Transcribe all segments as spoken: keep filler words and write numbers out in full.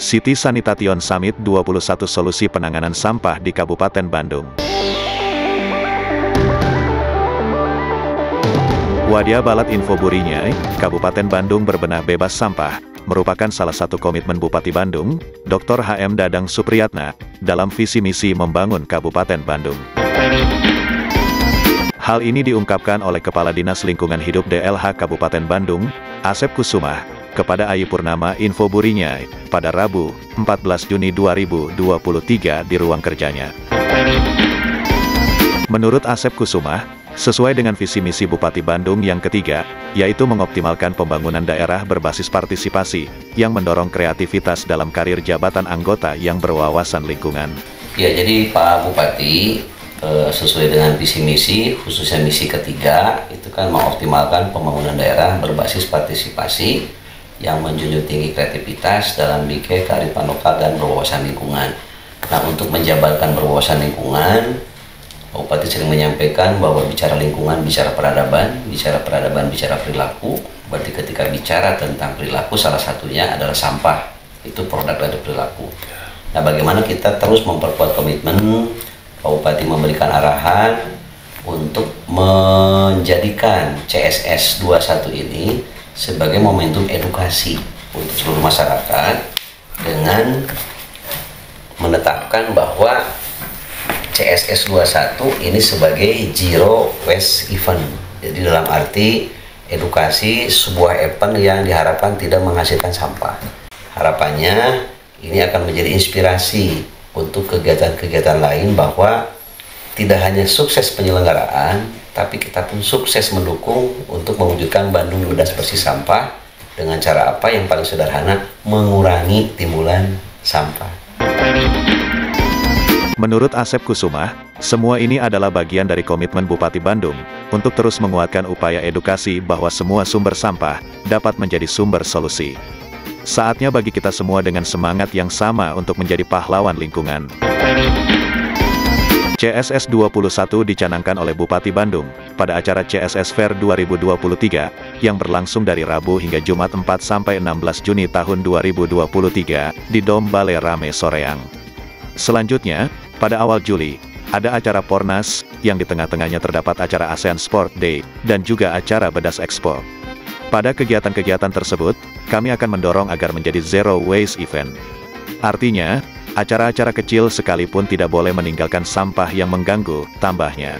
City Sanitation Summit dua puluh satu Solusi Penanganan Sampah di Kabupaten Bandung. Wadia Balat Info Burinyai, Kabupaten Bandung berbenah bebas sampah, merupakan salah satu komitmen Bupati Bandung, Doktor H M Dadang Supriyatna, dalam visi misi membangun Kabupaten Bandung. Hal ini diungkapkan oleh Kepala Dinas Lingkungan Hidup D L H Kabupaten Bandung, Asep Kusumah, kepada Ayu Purnama Info Burinyai, pada Rabu, empat belas Juni dua ribu dua puluh tiga di ruang kerjanya. Menurut Asep Kusumah, sesuai dengan visi misi Bupati Bandung yang ketiga, yaitu mengoptimalkan pembangunan daerah berbasis partisipasi, yang mendorong kreativitas dalam karir jabatan anggota yang berwawasan lingkungan. Ya, jadi Pak Bupati, sesuai dengan visi misi, khususnya misi ketiga, itu kan mengoptimalkan pembangunan daerah berbasis partisipasi yang menjunjung tinggi kreativitas dalam bingkai kearifan lokal dan berwawasan lingkungan. Nah, untuk menjabarkan berwawasan lingkungan, Pak Bupati sering menyampaikan bahwa bicara lingkungan, bicara peradaban, bicara peradaban, bicara perilaku. Berarti ketika bicara tentang perilaku, salah satunya adalah sampah. Itu produk dari perilaku. Nah, bagaimana kita terus memperkuat komitmen Pak Bupati memberikan arahan untuk menjadikan C S S dua puluh satu ini sebagai momentum edukasi untuk seluruh masyarakat dengan menetapkan bahwa C S S dua puluh satu ini sebagai Zero Waste Event. Jadi dalam arti edukasi sebuah event yang diharapkan tidak menghasilkan sampah. Harapannya ini akan menjadi inspirasi untuk kegiatan-kegiatan lain bahwa tidak hanya sukses penyelenggaraan, tapi kita pun sukses mendukung untuk mewujudkan Bandung bebas bersih sampah dengan cara apa yang paling sederhana, mengurangi timbulan sampah. Menurut Asep Kusumah, semua ini adalah bagian dari komitmen Bupati Bandung untuk terus menguatkan upaya edukasi bahwa semua sumber sampah dapat menjadi sumber solusi. Saatnya bagi kita semua dengan semangat yang sama untuk menjadi pahlawan lingkungan. C S S dua puluh satu dicanangkan oleh Bupati Bandung pada acara C S S Fair dua ribu dua puluh tiga yang berlangsung dari Rabu hingga Jumat empat sampai enam belas Juni tahun dua ribu dua puluh tiga di Dom Balai Rame Soreang. Selanjutnya, pada awal Juli, ada acara Pornas yang di tengah-tengahnya terdapat acara ASEAN Sport Day dan juga acara Bedas Expo. Pada kegiatan-kegiatan tersebut, kami akan mendorong agar menjadi Zero Waste Event. Artinya, acara-acara kecil sekalipun tidak boleh meninggalkan sampah yang mengganggu, tambahnya.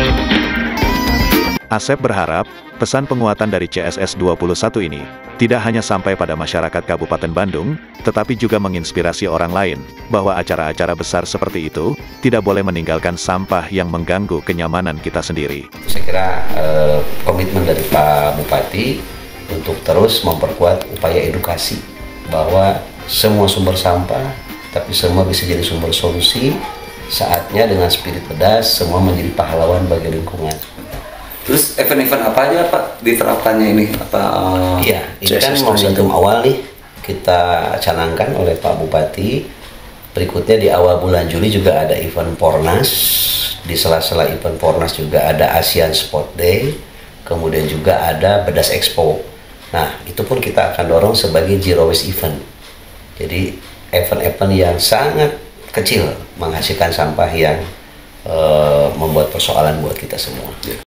Asep berharap, pesan penguatan dari C S S dua puluh satu ini, tidak hanya sampai pada masyarakat Kabupaten Bandung, tetapi juga menginspirasi orang lain, bahwa acara-acara besar seperti itu, tidak boleh meninggalkan sampah yang mengganggu kenyamanan kita sendiri. Saya kira eh, komitmen dari Pak Bupati untuk terus memperkuat upaya edukasi bahwa semua sumber sampah, tapi semua bisa jadi sumber solusi. Saatnya dengan spirit pedas, semua menjadi pahlawan bagi lingkungan. Terus event-event apa aja Pak diterapkannya ini? Apa? Iya, ini kan momentum awal nih kita canangkan oleh Pak Bupati. Berikutnya di awal bulan Juli juga ada event Pornas. Di sela-sela event Pornas juga ada ASEAN Sport Day. Kemudian juga ada Bedas Expo. Nah, itu pun kita akan dorong sebagai Zero Waste Event. Jadi, event-event yang sangat kecil menghasilkan sampah yang uh, membuat persoalan buat kita semua.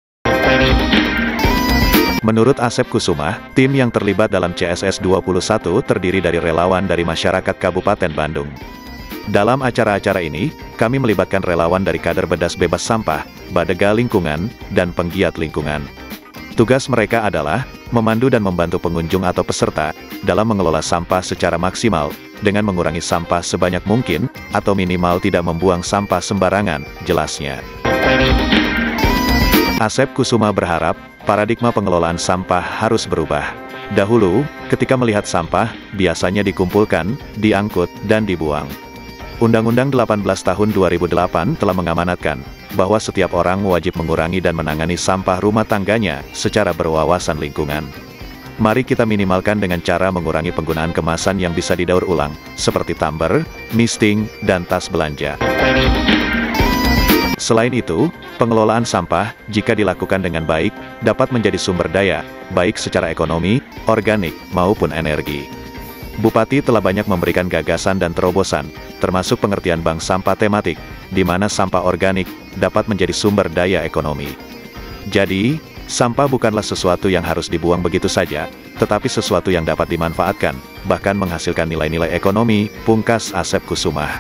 Menurut Asep Kusumah, tim yang terlibat dalam C S S dua puluh satu terdiri dari relawan dari masyarakat Kabupaten Bandung. Dalam acara-acara ini, kami melibatkan relawan dari kader Bedas Bebas Sampah, Badega Lingkungan, dan penggiat lingkungan. Tugas mereka adalah memandu dan membantu pengunjung atau peserta dalam mengelola sampah secara maksimal, dengan mengurangi sampah sebanyak mungkin, atau minimal tidak membuang sampah sembarangan, jelasnya. Asep Kusumah berharap, paradigma pengelolaan sampah harus berubah. Dahulu, ketika melihat sampah, biasanya dikumpulkan, diangkut, dan dibuang. Undang-Undang delapan belas tahun dua ribu delapan telah mengamanatkan bahwa setiap orang wajib mengurangi dan menangani sampah rumah tangganya secara berwawasan lingkungan. Mari kita minimalkan dengan cara mengurangi penggunaan kemasan yang bisa didaur ulang, seperti tumbler, misting, dan tas belanja. Selain itu, pengelolaan sampah, jika dilakukan dengan baik, dapat menjadi sumber daya, baik secara ekonomi, organik, maupun energi. Bupati telah banyak memberikan gagasan dan terobosan, termasuk pengertian bank sampah tematik, di mana sampah organik dapat menjadi sumber daya ekonomi. Jadi, sampah bukanlah sesuatu yang harus dibuang begitu saja, tetapi sesuatu yang dapat dimanfaatkan, bahkan menghasilkan nilai-nilai ekonomi, pungkas Asep Kusumah.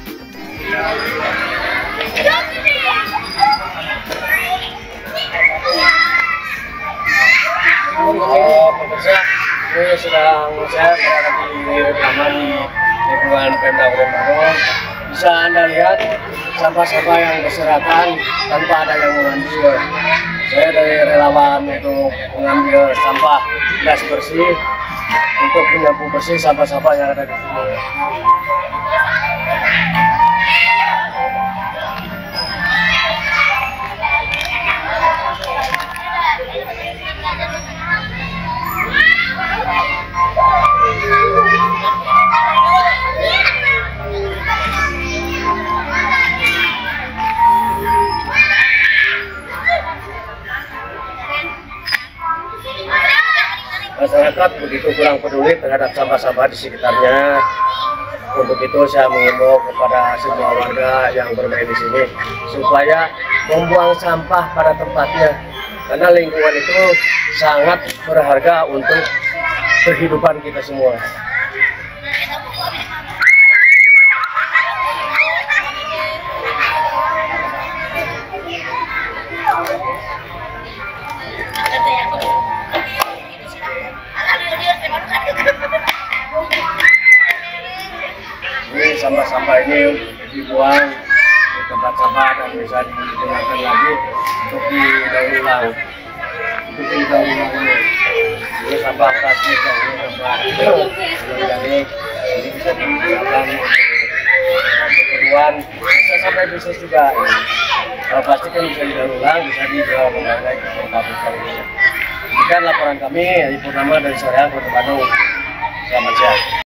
Oh, pemirsa, ini sedang saya berada di taman di lingkungan Pemda Gorontalo. Bisa Anda lihat sampah-sampah yang berserakan tanpa ada yang mengambil. Saya dari relawan untuk mengambil sampah gas bersih untuk menyapu bersih sampah-sampah yang ada di sini. Masyarakat begitu kurang peduli terhadap sampah-sampah di sekitarnya. Untuk itu saya mengimbau kepada semua warga yang bermain di sini supaya membuang sampah pada tempatnya, karena lingkungan itu sangat berharga untuk kehidupan kita semua. Ini sampah-sampah ini dibuang di tempat sampah dan bisa digunakan lagi untuk didaur ulang. Untuk didaur ulang ini. Ini sampah plastik, ini sampah organik, ini bisa digunakan untuk keperluan, bisa sampai bisnis juga. Kalau plastik kan bisa didaur ulang, bisa dijual kembali lagi ke pabrik-pabrik. Demikian laporan kami, Edi Purnama dari Soreang, Kota Bandung. Selamat siang.